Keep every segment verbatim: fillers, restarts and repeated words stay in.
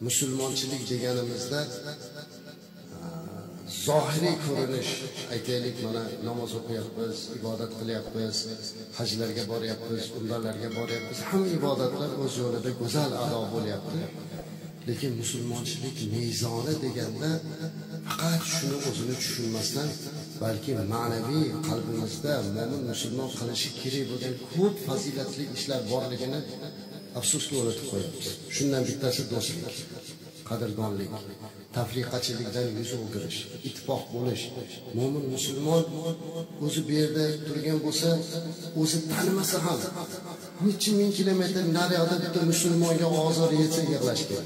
musulmonchilik deganimizda zohiriy ko'rinish, aytaylik, mana namoz o'qiyapmiz, ibodat qilyapmiz, hajlarga boryapmiz, umralarga boryapmiz. Hamma ibodatlar o'z yo'lida go'zal ado bo'lyapti. Lekin musulmonchilik mezoni deganda faqat shuni o'zini tushunmasdan, balki ma'naviy qalbimizda mo'min musulmon qilishi kerak bo'lgan ko'p fazilatli ishlar borligini afsuski unutib qo'yamiz. Shundan bittasi do'stlik, qadrdonlik, tafriqachilikdan yuz o'girish, ittifoq bo'lish. Mo'min musulmon o'zi bu yerda turgan bo'lsa, o'zi tanimasa ham necha ming kilometr naryoqda bitta musulmonga ozor yetsa yig'lash kerak.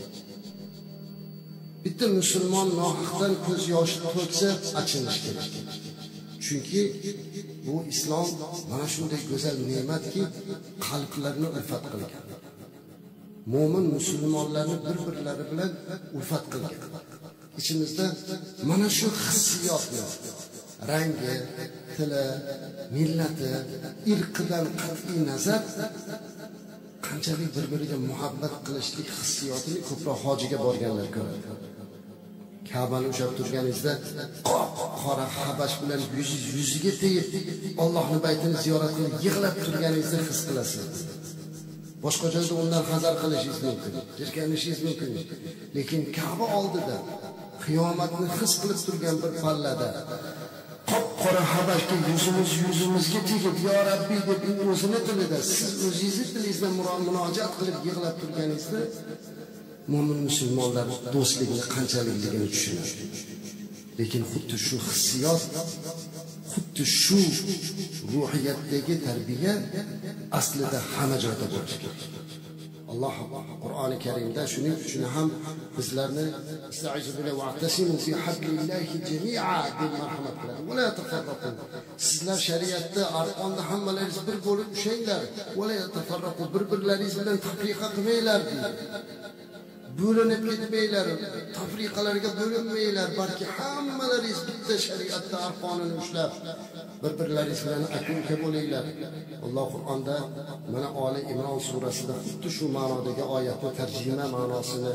Bitta musulmon nohaqdan ko'z yoshi to'ksa achinish kerak. Chunki bu islom mana shunday go'zal ne'matki, qalblarni ulfat qilgan. Mo'min musulmonlarni bir-birlari bilan ulfat qilgan. Ichimizda mana shu hissiyotni, rangi, tili, millati, irqidan qat'iy nazar qanchalik bir-biriga muhabbat qilishlik hissiyotini ko'proq hojiga borganlar ko'radi. Ka'bani ushlab turganingizda qora habash bilan yuz yuziga tegib Allohning baytini ziyorat qilib yig'lab turganingizda his qilasiz. Boshqa joyda undan hazar qilishingiz mumkin, jirkanishingiz mumkin. Lekin Ka'ba oldida qiyomatni his qilib turgan bir pallada qora habashga yuzimiz yuzimizga tegib yo Rabbiy deb o'zini tilida, siz o'zingizni tilingizdan murojaat qilib yig'lab turganingizda mo'min musulmonlar do'stlikni qanchalikligini tushunadi. Lekin xuddi shu hissiyot, xuddi shu ruhiyatdagi tarbiya aslida hamma joyda bo'lishi kerak. Alloh Qur'oni Karimda shuning uchun ham bizlarni istaizu billahi va atasimu fi hablillahi jami'a deb marhamat qiladi. Va la tafarraqu. Sizlar shariatda arqonda hammalaringiz bir bo'lib ushanglar. Va la tafarraqu, bir-birlaringiz bilan tafriqa qilmanglar deydi. Bo'linib ketmanglar, tafriqalarga bo'linmanglar, balki hammalaringiz bitta shariatda arqonini ushlab bir-birlaringiz bilan aka-uka bo'linglar. Alloh Qur'onda mana Oli Imron surasida xuddi shu ma'nodagi oyatning tarjima ma'nosini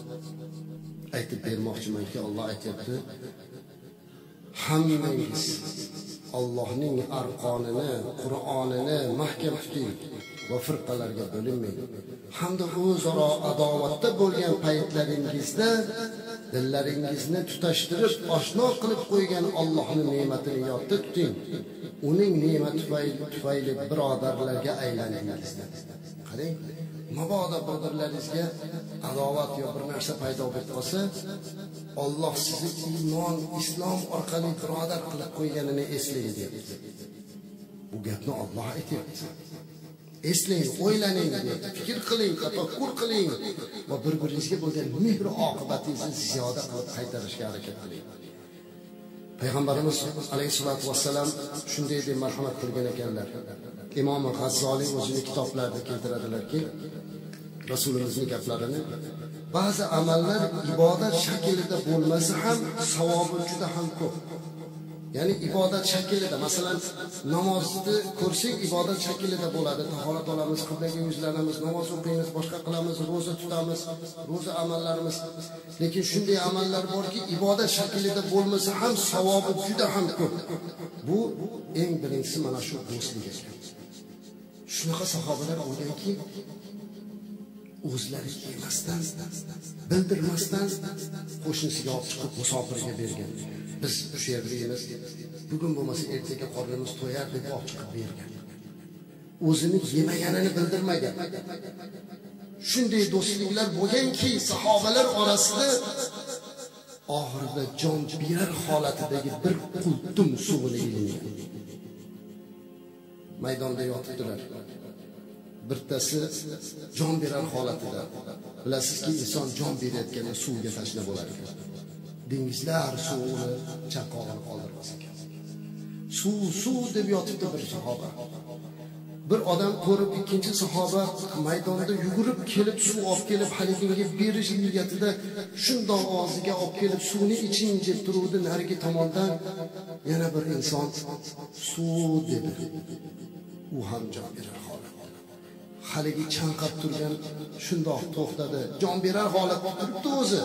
aytib bermoqchimanki, Alloh aytibdi: hammangiz Allohning arqonini, Qur'onini mahkam tuting va firqalarga bo'linmang. Hamda o'zaro adovatda bo'lgan paytlaringizda dillaringizni tutashtirib oshno qilib qo'ygan Allohning ne'matini yodda tuting. Uning ne'mati tufayli birodarlarga aylandingiz. Qarang, mabodo birdorlaringizga adovat yo bir narsa paydo bo'lib qolsa, Alloh sizni iymon, islom orqali birodar qilib qo'yganini eslang deydi. Bu gapni Alloh aytayapti. Eslang, o'ylaning, fikr qiling, tafakkur qiling va bir-biringizga bo'lgan mehr oqibatingizni ziyoda qilib qaytarishga harakat qiling. Payg'ambarimiz alayhisolatu vassalam shunday deb marhamat qilgan ekanlar. Imom G'azzoliy o'zining kitoblarida keltiradilarki, Rasulimizning gaplarini, ba'zi amallar ibodat shaklida bo'lmasa ham savobi juda ham ko'p. Ya'ni ibodat shaklida, masalan, namozni ko'rsak ibodat shaklida bo'ladi. Tahorat olamiz, qiblaga yuzlanamiz, namoz o'qiymiz, boshqa qilamiz, roza tutamiz, roza amallarimiz. Lekin shunday amallar borki, ibodat shaklida bo'lmasa ham savobi juda ham ko'p. Bu eng birinchisi mana shu do'stlik ekan. Shunaqa sahobalar bo'lganki, o'zlari yemasdan, bildirmasdan qo'shnisiga olib chiqib musofirga bergan. Biz shu yerda yeymiz, bugun bo'lmasa ertaga qornimiz to'yar deb olib chiqib bergan. O'zini yemaganini bildirmagan. Shunday do'stliklar bo'lganki, sahobalar orasida oxirida jon berar holatidagi bir qultum suvini ilingan. Maydonda yotibdilar. Birtasi jon berar holatida. Bilasizki, inson jon berayotganda suvga tashna bo'lar ekan. Dengizlar suvini chanqog'ini qoldirmas ekan. Suv, suv deb yotibdi bir sahoba. Bir odam ko'rib, ikkinchi sahoba maydonda yugurib kelib suv olib kelib haligiga berish niyatida shundoq og'ziga olib kelib suvni iching deb turuvdi. Narigi tomondan yana bir inson suv dedi. U ham jon berar holat. haligi chanqab turgan shundoq to'xtadi. Jon berar holatda turibdi o'zi.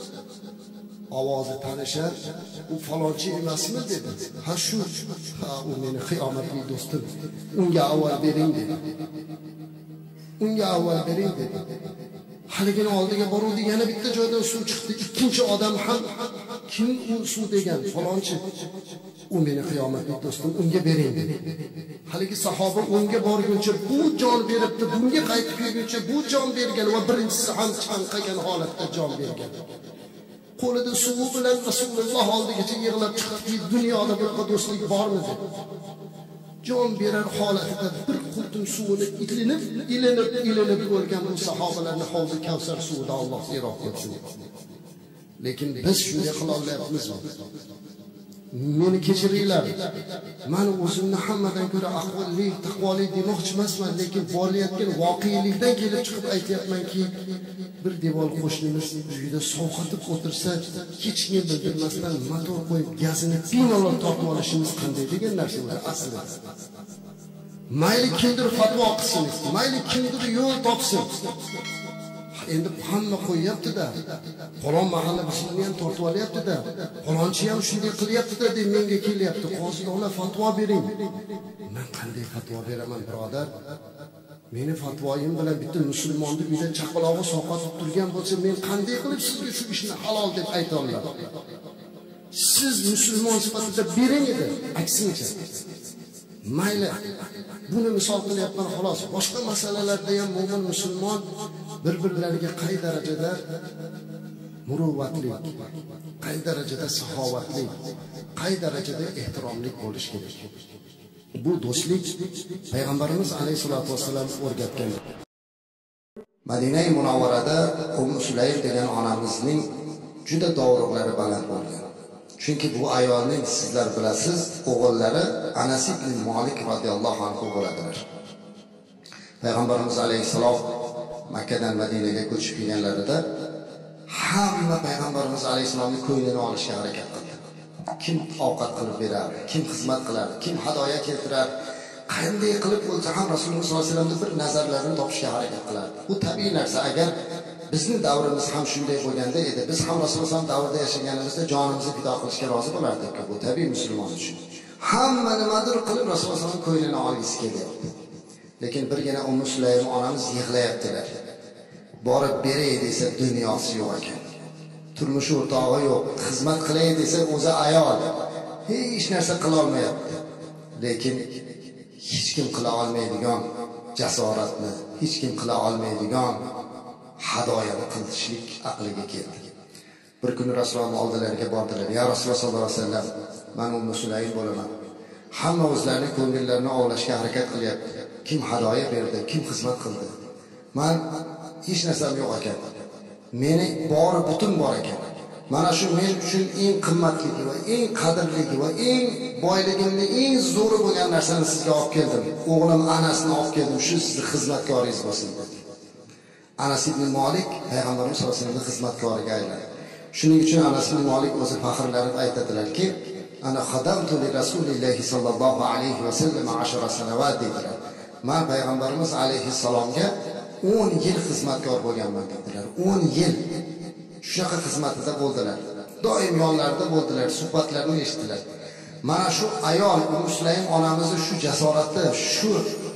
Ovozi tanishar, u falonchi emasmi dedi. Ha shu, ha u meni qiyomatli do'stim. Unga avval bering dedi. Unga avval bering dedi. Haligini oldiga boruvdi, yana bitta joydan suv chiqdi. Ikkinchi odam ham kim u suv degan falonchi. U meni qiyomatli do'stim, unga bering dedi. Haligi sahoba unga borguncha bu jon beribdi, bunga qaytib kelguncha bu jon bergan va birinchisi ham chanqagan holatda jon bergan. Qo'lida suvi bilan Rasululloh oldigacha yig'lab chiqdi, dunyoda bunaqa do'stlik bormi dedi. Jon berar holatda bir qultum suvini ilinib, ilinib, ilinib o'lgan bu sahobalarni havzi Kavsar suvida Alloh iroq etsin. Lekin biz shunday qila olmayapmizmi? Meni kechiringlar. Men o'zimni hammadan ko'ra aqlli, taqvoli demoqchi emasman, lekin bo'layotgan voqelikdan kelib chiqib aytayapmanki, bir devor qo'shnimiz uyida sovqotib o'tirsa, hech kim bildirmasdan motor qo'yib gazini bemalol tortib olishimiz qanday degan narsalar aslida. Mayli kimdir fatvo qilsin, mayli kimdir yo'l topsin. Endi hamma qo'yyapti-da. Falon mahalla bizni ham tortib olyapti-da. Falonchi ham shunday qilyapti-da deb menga kelyapti. Qo'zg'ona fatvo bering. Men qanday fatvo beraman, birodar? Meni fatvoyim bilan bitta musulmonni uyda chaqalog'i soqotib turgan bo'lsa, men qanday qilib sizga shu ishni halol deb ayta olaman? Siz musulmon sifatida bering edi, aksincha. Mayli. Buni misol qilyapman xolos. Boshqa masalalarda ham mo'min musulmon bir-birlariga qay darajada muruvvatli, qay darajada saxovatli, qay darajada ehtiromli bo'lish kerak. Bu do'stlik payg'ambarimiz alayhisolatu vasallam o'rgatgan. Madina Munawvarada Ummu Sulaym degan onamizning juda dovruqlari baland bo'lgan. Chunki bu ayolning sizlar bilasiz, o'g'illari Anas ibn Malik radhiyallohu anhu bo'ladilar. Payg'ambarimiz alayhisalom Makkadan Madinaga ko'chib kelganlarida hamma payg'ambarimiz alayhisalomning ko'nglini olishga harakat qildi. Kim ovqat qilib berardi, kim xizmat qilardi, kim hadoya keltirardi, qanday qilib bo'lsa ham Rasululloh sollallohu alayhi vasallamning bir nazarlarini topishga harakat qilardi. Bu tabiiy narsa. Agar bizning davrimiz ham shunday bo'lganda edi, biz ham Rasululloh davrida yashaganimizda jonimizni fido qilishga rozi bo'lardik. Bu tabiiy musulmon uchun. Hamma nimadir qilib Rasulullohning ko'nglini olgisi kelyapti. Lekin birgina Ummu Sulaym onamiz yig'layaptilar. Borib beray desa dunyosi yo'q ekan. Turmush o'rtog'i yo'q. Xizmat qilay desa o'zi ayol. Hech narsa qila olmayapti. Lekin hech kim qila olmaydigan jasoratni, hech kim qila olmaydigan hadoyani qilishlik aqliga keldi. Bir kuni Rasululloh oldilariga bordilar. Ya Rasululloh sollallohu alayhi vasallam, men Ummu Sulaym bo'laman. Hamma o'zlarining ko'ngillarini ovlashga harakat qilyapti. Kim hadoya berdi, kim xizmat qildi. Men hech narsam yo'q ekan. Meni bori butun bor ekan. Mana shu men uchun eng qimmatligi va eng qadrligi va eng boyligimni eng zo'ri bo'lgan narsani sizga olib keldim. O'g'lim Anasni olib keldim, shu sizning xizmatkoringiz bo'lsin dedi. Anas ibn Malik payg'ambarimiz sollallohu alayhi vasallamning xizmatkoriga aylandi. Shuning uchun Anas ibn Malik o'zi faxrlanib aytadilar-ki, ana xadamtu li Rasulillahi sallallohu alayhi vasallam ashara sanawat dedilar. Men payg'ambarimiz alayhissalomga o'n yil xizmatkor bo'lganman dedilar. o'n yil shunaqa xizmatida bo'ldilar. Doim yonlarida bo'ldilar, suhbatlarini eshitdilar. Mana shu ayol Ummu Sulaym onamizni shu jasorati, shu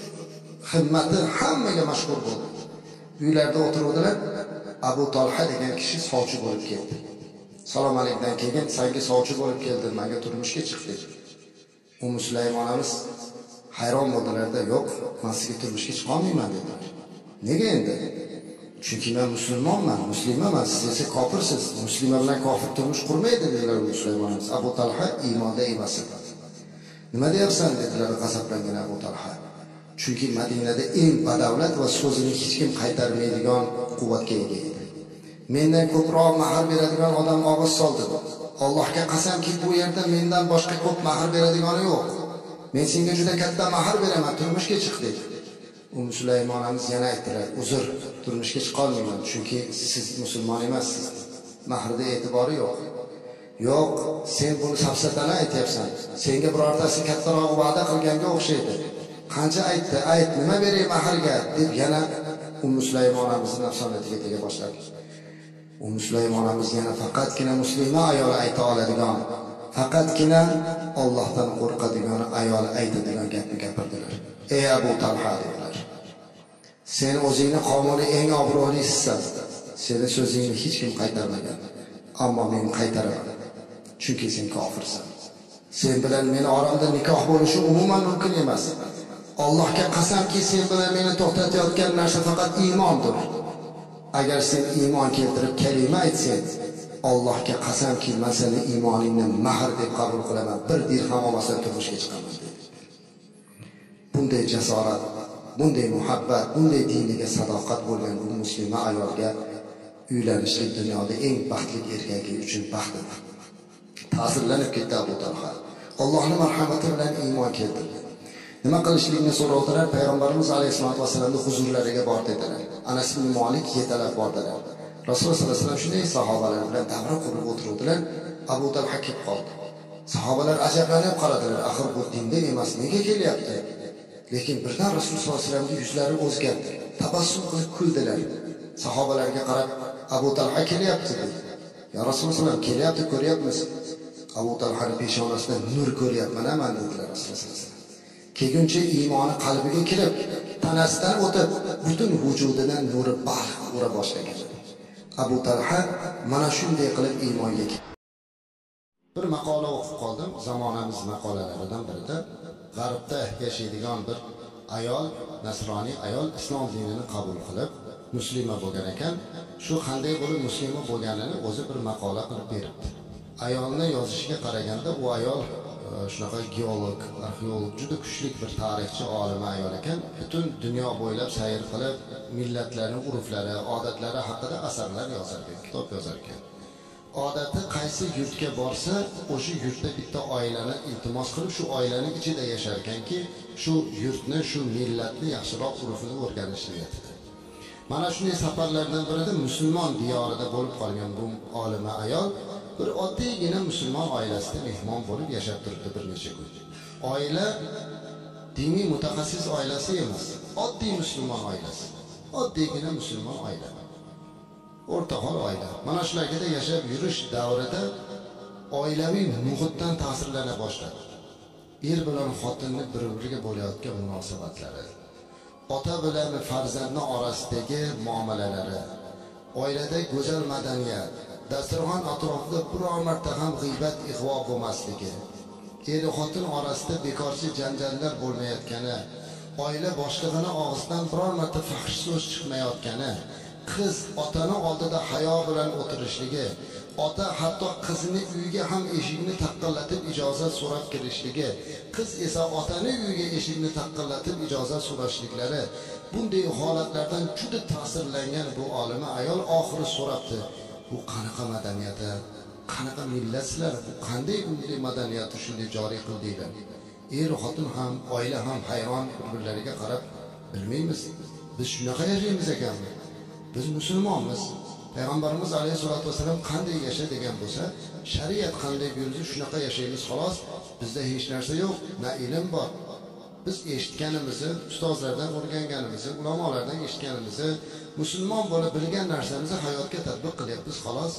himmati hammaga mashhur bo'ldi. Uylarda o'tiruvdilar. Abu Talha degan kishi sovchi bo'lib keldi. Salom alaykumdan keyin senga sovchi bo'lib keldim, menga turmushga chiq dedi. Ummu Sulaym onamiz hayron bo'ldilar-da, yo'q, men sizga turmushga chiqa olmayman dedilar. Nega endi? Chunki men musulmonman, muslimaman, siz esa kofirsiz. Muslima bilan kofir turmush qurmaydi dedilar Ummu Sulaym onamiz. Abu Talha iymonda emas edi. Nima deyapsan dedilar g'azablangan Abu Talha. Chunki Madinada eng badavlat va so'zini hech kim qaytarmaydigan quvvatga ega edi. Mendan ko'proq mahar beradigan odam og'iz soldi. Allohga qasamki, bu yerda mendan boshqa ko'p mahar beradigani yo'q. Men senga juda katta mahar beraman, turmushga chiq dedi. Ummu Sulaym onamiz yana aytdilar, uzr, turmushga chiqa olmayman, chunki siz musulmon emassiz. Mahrda e'tibori yo'q. Yo'q, sen buni safsatani aytyapsan. Senga birortasi kattaroq va'da qilganga o'xshaydi. qancha aytdi, ayt, nima beray mahrga deb yana Ummu Sulaym onamizning afsonasiga tega boshladi. Ummu Sulaym onamiz yana faqatgina musulmon ayol ayta oladigan, faqatgina Allohdan qo'rqadigan ayol aytadigan gapni gapirdilar. Ey Abu Talha dedilar. Sen o'zingni qavmini eng obro'lisisan. Seni so'zingni hech kim qaytarmagan. Ammo men qaytaraman. Chunki sen kofirsan. Sen bilan meni oramda nikoh bo'lishi umuman mumkin emas. Allohga qasamki, sen bilan meni to'xtatayotgan narsa faqat iymondir. Agar sen iymon keltirib kalima aytsang, Allohga qasamki, men seni iymoningni mahr deb qabul qilaman. Bir dirham olmasdan turmushga chiqaman dedi. Bunday jasorat, bunday muhabbat, bunday diniga sadoqat bo'lgan bu musulmon ayolga uylanishlik dunyoda eng baxtli erkagi uchun baxtdir. Ta'sirlanib ketdi Abu Talha. Allohning marhamati bilan iymon keltirdi. Nima qilishlikni so'rovdilar, payg'ambarimiz alayhisolatu vasallamning huzurlariga bor dedilar. Anas ibn Malik yetalab bordilar. Rasululloh sollallohu alayhi vasallam shunday sahobalar bilan davra qurib o'tiruvdilar. Abu Talha kelib qoldi. Sahobalar ajablanib qaradilar, axir bu dinda emas, nega kelyapti? Lekin birdan Rasululloh sollallohu alayhi vasallamning yuzlari o'zgardi. Tabassum qilib kuldilar. Sahobalarga qarab, Abu Talha kelyapti dedi. Ya Rasululloh kelyapti, ko'ryapmiz. Abu Talhaning peshonasidan nur ko'ryapman, men dedilar Rasululloh. Kelguncha iymoni qalbiga kirib, tanasidan o'tib, butun vujudidan nuri barq ura boshlagan. Abu Talha mana shunday qilib iymonga kirdi. Bir maqola o'qib qoldim, zamonamiz maqolalaridan birida G'arbda yashaydigan bir ayol, nasroniy ayol islom dinini qabul qilib, musulmon bo'lgan ekan. Shu qanday bo'lib musulmon bo'lganini o'zi bir maqola qilib beribdi. Ayolning yozishiga qaraganda u ayol shunaqa geolog, arxeolog, juda kuchli bir tarixchi, olima ayol ekan. Butun dunyo bo'ylab sayr qilib, millatlarning urflari, odatlari haqida asarlar yozar ekan, kitob yozar ekan. Odati qaysi yurtga borsa, o'sha yurtda bitta oilani iltimos qilib, shu oilaning ichida yashar ekanki, shu yurtni, shu millatni yaxshiroq urfini o'rganish niyatida. Mana shunday safarlardan birida musulmon diyorida bo'lib qolgan bu olima ayol bir oddiygina musulmon oilasida mehmon bo'lib yashab turibdi bir necha kun. Oila diniy mutaxassis oilasi emas, oddiy musulmon oilasi. Oddiygina musulmon oila. O'rtahol oila. Mana shularga yashab yurish davrida oilaviy muhitdan ta'sirlana boshladi. Er bilan xotinning bir-biriga bo'layotgan munosabatlari, ota bilan farzandning orasidagi muomalalari, oilada go'zal madaniyat, dasturxon atrofida biror marta ham g'iybat, ig'vo bo'lmasligi, er xotin orasida bekorchi janjallar bo'lmayotgani, oila boshlig'ining og'zidan biror marta fahsh so'z chiqmayotgani, qiz otaning oldida hayo bilan o'tirishligi, ota hatto qizini uyiga ham eshikni taqqillatib ijozat so'rab kirishligi, qiz esa otaning uyiga eshikni taqqillatib ijozat so'rashliklari, bunday holatlardan juda ta'sirlangan bu olima ayol oxiri so'rabdi. Bu qanaqa madaniyati, qanaqa millatlar, bu qanday bunday madaniyatni shunday joriy qildinglar? Er xotin ham, oila ham hayron bir-birlariga qarab, bilmaymiz, biz shunaqa yashaymiz ekanmi? Biz musulmonmiz. Payg'ambarimiz alayhisolatu vasallam qanday yasha degan bo'lsa, shariat qanday buyursa shunaqa yashaymiz xolos. Bizda hech narsa yo'q, na ilm bor. Biz eshitganimizni, ustozlardan o'rganganimizni, ulamolardan eshitganimizni, musulmon bo'lib bilgan narsamizni hayotga tatbiq qilyapmiz xolos.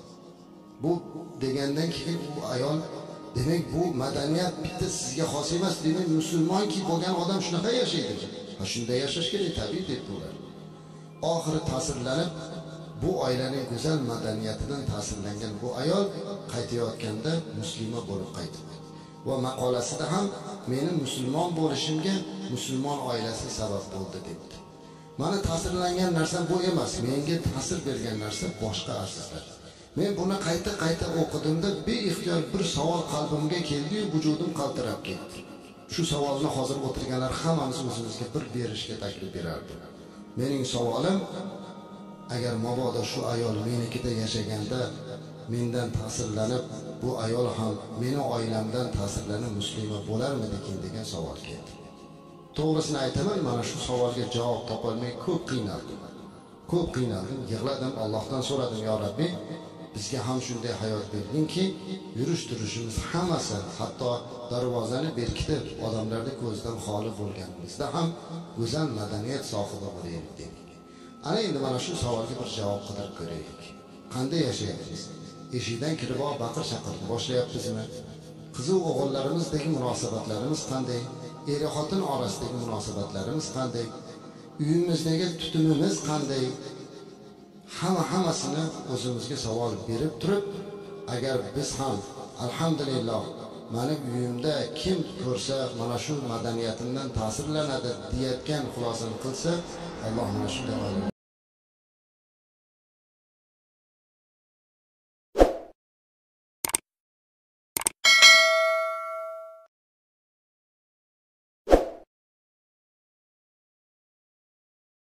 Bu degandan keyin u ayol, demak bu madaniyat bitta sizga xos emas, demak musulmonki bo'lgan odam shunaqa yashaydi. Ha shunday yashash kerak, tabiiy deb ular. Oxiri ta'sirlanib, bu oilaning go'zal madaniyatidan ta'sirlangan bu ayol qaytayotganda musulmon bo'lib qaytdi. Va maqolasida ham meni musulmon bo'lishimga musulmon oilasi sabab bo'ldi debdi. Mana ta'sirlangan narsam bu emas, menga ta'sir bergan narsa boshqa azizlar. Men buni qayta-qayta o'qidimda beixtiyor bir savol qalbimga keldi-yu, vujudim qaltirab ketdi. Shu savolni hozir o'tirganlar hammamiz o'zimizga bir berishga taklif berardi. Mening savolim, agar mabodo shu ayol menikida yashaganda mendan ta'sirlanib, bu ayol ham meni oilamdan ta'sirlanib musulmon bo'larmidikin degan savol keldi. To'g'risini aytaman, mana shu savolga javob topolmay ko'p qiynaldim. Ko'p qiynaldim, yig'ladim, Allohdan so'radim, yo Rabbi, bizga ham shunday hayot berdingki, yurish turishimiz hammasi, hatto darvozani berkitib odamlarning ko'zidan xoli bo'lganimizda ham go'zal madaniyat sohibi bo'laylik dedik. Ana endi mana shu savolga bir javob qidirib ko'raylik. Qanday yashayapmiz? Eshikdan kirib baqir chaqirni boshlayapmizmi? Qiz o'g'illarimizdagi munosabatlarimiz qanday? Er-xotin orasidagi munosabatlarimiz qanday? Uyimizdagi tutumimiz qanday? Hamma hammasini o'zimizga savol berib turib, agar biz ham alhamdulillah meni uyimda kim ko'rsa mana shu madaniyatimdan ta'sirlanadi deyotgan xulosani qilsa, Alloh mana shunday